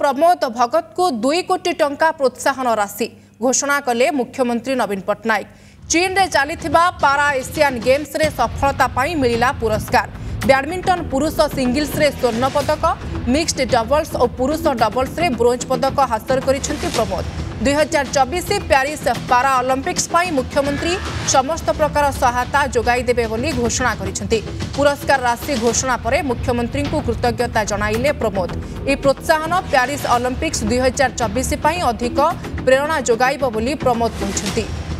प्रमोद भगत को 2 कोटी टंका प्रोत्साहन राशि घोषणा कले मुख्यमंत्री नवीन पट्टनायक। चीन रे चलीथिबा पारा एशियान गेम्स रे सफलता पाई मिलिला पुरस्कार। बैडमिंटन पुरुष सिंगल्स रे स्वर्ण पदक, मिक्स्ड डबल्स और पुरुष डबल्स रे ब्रोंज पदक हासिल करिसेंति प्रमोद। 2024 प्यारिस पारा ओलंपिक्स पाई मुख्यमंत्री समस्त प्रकार सहायता जोगाई देबे बोली घोषणा करिसेंति। पुरस्कार राशि घोषणा परे मुख्यमंत्री को कृतज्ञता जणाइले प्रमोद। ए प्रोत्साहन प्यारिस ओलंपिक्स 2024 पाई अधिक प्रेरणा जोगाइब बोली प्रमोद कहिसेंति।